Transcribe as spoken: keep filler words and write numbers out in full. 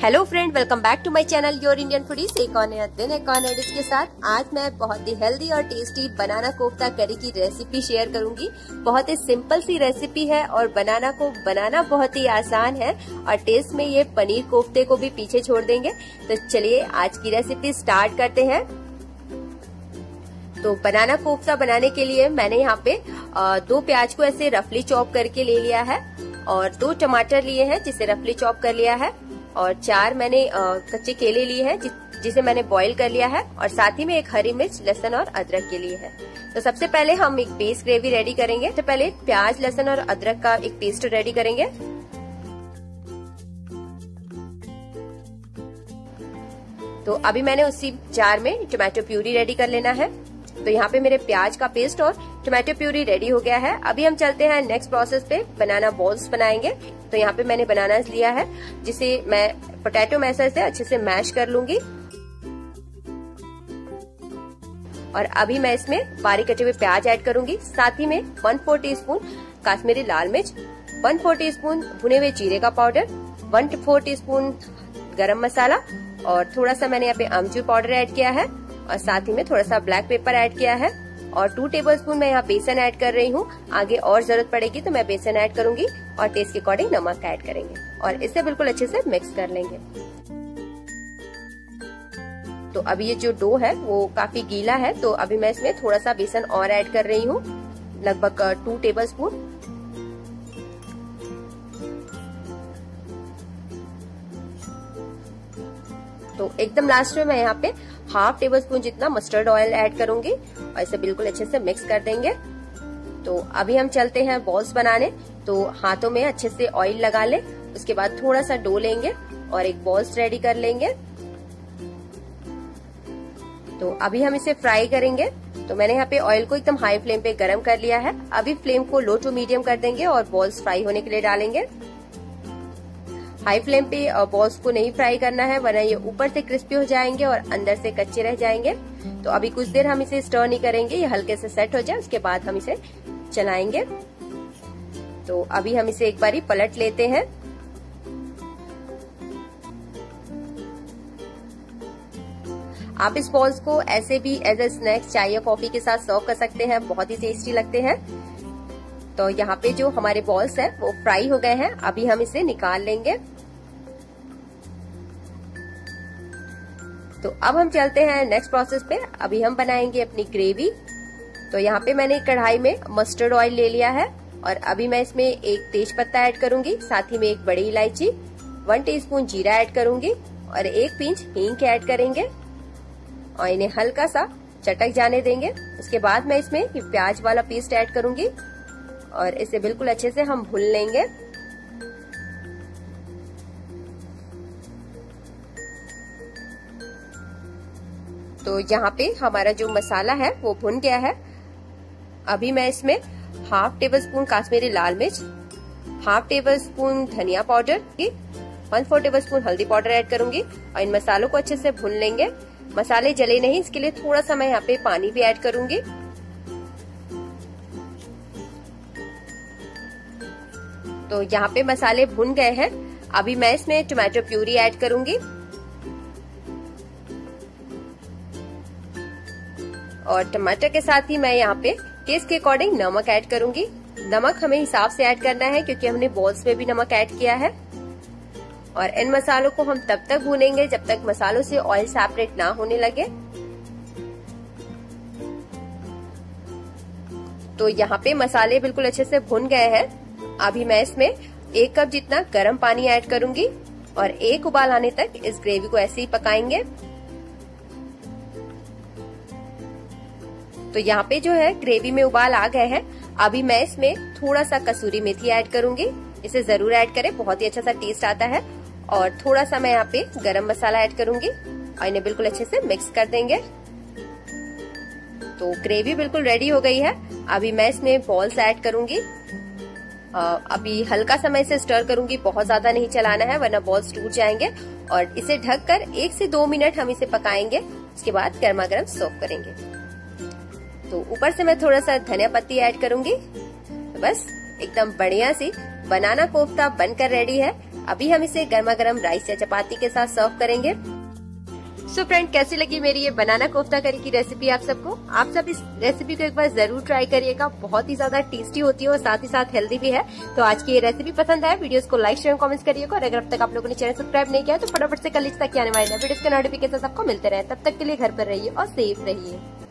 Hello friend, welcome back to my channel your Indian foodies. एक और नया दिन एक और नए डिश के साथ आज मैं बहुत ही हेल्दी और टेस्टी बनाना कोफ्ता करी की रेसिपी शेयर करूंगी। बहुत ही सिंपल सी रेसिपी है और बनाना को बनाना बहुत ही आसान है और टेस्ट में ये पनीर कोफ्ते को भी पीछे छोड़ देंगे। तो चलिए आज की रेसिपी स्टार्ट करते हैं। तो बनाना कोफ्ता बनाने के लिए मैंने यहाँ पे दो प्याज को ऐसे रफली चॉप करके ले लिया है और दो टमाटर लिए हैं जिसे रफली चॉप कर लिया है और चार मैंने कच्चे केले लिए हैं जि, जिसे मैंने बॉईल कर लिया है और साथ ही में एक हरी मिर्च, लहसुन और अदरक के लिए है। तो सबसे पहले हम एक बेस ग्रेवी रेडी करेंगे। तो पहले प्याज, लहसुन और अदरक का एक पेस्ट रेडी करेंगे। तो अभी मैंने उसी जार में टोमेटो प्यूरी रेडी कर लेना है। तो यहाँ पे मेरे प्याज का पेस्ट और टोमेटो प्यूरी रेडी हो गया है। अभी हम चलते हैं नेक्स्ट प्रोसेस पे, बनाना बॉल्स बनाएंगे। तो यहाँ पे मैंने बनाना लिया है जिसे मैं पोटैटो मैशर से अच्छे से मैश कर लूंगी और अभी मैं इसमें बारीक कटे हुए प्याज ऐड करूंगी। साथ ही में one four teaspoon Kashmiri लाल मिर्च, वन फोर टी स्पून भुने हुए जीरे का powder, one four teaspoon garam masala और थोड़ा सा मैंने यहाँ पे अमचूर पाउडर ऐड किया है और साथ ही में थोड़ा सा ब्लैक पेपर ऐड किया है और टू टेबलस्पून मैं यहाँ बेसन ऐड कर रही हूँ। आगे और जरूरत पड़ेगी तो मैं बेसन ऐड करूंगी और टेस्ट के अकॉर्डिंग नमक ऐड करेंगे और इसे बिल्कुल अच्छे से मिक्स कर लेंगे। तो अभी ये जो डो है वो काफी गीला है तो अभी मैं इसमें थोड़ा सा बेसन और ऐड कर रही हूँ, लगभग टू टेबलस्पून। तो एकदम लास्ट में मैं यहाँ पे हाफ टेबल स्पून जितना मस्टर्ड ऑयल ऐड करूंगी और इसे बिल्कुल अच्छे से मिक्स कर देंगे। तो अभी हम चलते हैं बॉल्स बनाने। तो हाथों में अच्छे से ऑयल लगा ले, उसके बाद थोड़ा सा डो लेंगे और एक बॉल्स रेडी कर लेंगे। तो अभी हम इसे फ्राई करेंगे। तो मैंने यहाँ पे ऑयल को एकदम हाई फ्लेम पे गरम कर लिया है। अभी फ्लेम को लो टू मीडियम कर देंगे और बॉल्स फ्राई होने के लिए डालेंगे। हाई फ्लेम पे बॉल्स को नहीं फ्राई करना है वरना ये ऊपर से क्रिस्पी हो जाएंगे और अंदर से कच्चे रह जाएंगे। तो अभी कुछ देर हम इसे स्टर नहीं करेंगे, ये हल्के से सेट हो जाए उसके बाद हम इसे चलाएंगे। तो अभी हम इसे एक बारी पलट लेते हैं। आप इस बॉल्स को ऐसे भी एज ए स्नैक्स चाय या कॉफी के साथ सर्व कर सकते हैं, बहुत ही टेस्टी लगते हैं। तो यहाँ पे जो हमारे बॉल्स हैं वो फ्राई हो गए हैं, अभी हम इसे निकाल लेंगे। तो अब हम चलते हैं नेक्स्ट प्रोसेस पे। अभी हम बनाएंगे अपनी ग्रेवी। तो यहाँ पे मैंने कढ़ाई में मस्टर्ड ऑयल ले लिया है और अभी मैं इसमें एक तेज पत्ता ऐड करूंगी, साथ ही में एक बड़ी इलायची, वन टीस्पून जीरा ऐड करूंगी और एक पिंच हींग ऐड करेंगे और इन्हें हल्का सा चटक जाने देंगे। उसके बाद मैं इसमें प्याज वाला पेस्ट ऐड करूंगी और इसे बिल्कुल अच्छे से हम भून लेंगे। तो यहाँ पे हमारा जो मसाला है वो भुन गया है। अभी मैं इसमें हाफ टेबल स्पून काश्मीरी लाल मिर्च, हाफ टेबल स्पून धनिया powder, one four tablespoon हल्दी पाउडर ऐड करूंगी और इन मसालों को अच्छे से भून लेंगे। मसाले जले नहीं इसके लिए थोड़ा सा मैं यहाँ पे पानी भी ऐड करूंगी। तो यहाँ पे मसाले भुन गए हैं। अभी मैं इसमें टोमेटो प्यूरी ऐड करूंगी और टमाटर के साथ ही मैं यहाँ पे टेस्ट के अकॉर्डिंग नमक ऐड करूंगी। नमक हमें हिसाब से ऐड करना है क्योंकि हमने बॉल्स में भी नमक ऐड किया है। और इन मसालों को हम तब तक भूनेंगे जब तक मसालों से ऑयल सेपरेट ना होने लगे। तो यहाँ पे मसाले बिल्कुल अच्छे से भुन गए हैं। अभी मैं इसमें एक कप जितना गर्म पानी ऐड करूंगी और एक उबाल आने तक इस ग्रेवी को ऐसे ही पकाएंगे। तो यहाँ पे जो है ग्रेवी में उबाल आ गए हैं। अभी मैं इसमें थोड़ा सा कसूरी मेथी ऐड करूंगी, इसे जरूर ऐड करें, बहुत ही अच्छा सा टेस्ट आता है। और थोड़ा सा मैं यहाँ पे गरम मसाला ऐड करूंगी और इन्हें बिल्कुल अच्छे से मिक्स कर देंगे। तो ग्रेवी बिल्कुल रेडी हो गई है। अभी मैं इसमें बॉल्स ऐड करूंगी। अभी हल्का सा मैं इसे स्टर करूंगी, बहुत ज्यादा नहीं चलाना है वरना बॉल्स टूट जाएंगे। और इसे ढककर एक से दो मिनट हम इसे पकाएंगे, उसके बाद गर्मा गर्म सर्व करेंगे। तो ऊपर से मैं थोड़ा सा धनिया पत्ती ऐड करूंगी। तो बस एकदम बढ़िया सी बनाना कोफ्ता बनकर रेडी है। अभी हम इसे गर्मा गर्म राइस या चपाती के साथ सर्व करेंगे। सो so फ्रेंड, कैसी लगी मेरी ये बनाना कोफ्ता करी की रेसिपी आप सबको? आप सब इस रेसिपी को एक बार जरूर ट्राई करिएगा। बहुत ही ज्यादा टेस्टी होती है और साथ ही साथ हेल्दी भी है। तो आज की ये रेसिपी पसंद आए, वीडियोस को लाइक शेयर कमेंट्स करिएगा। और अगर अब तक आप लोगों ने चैनल सब्सक्राइब नहीं किया तो फटाफट से कर लीजिए ताकि आने वाले वीडियोस के नोटिफिकेशन आपको मिलते रहे। तब तक के लिए घर पर रहिए और सेफ रहिए।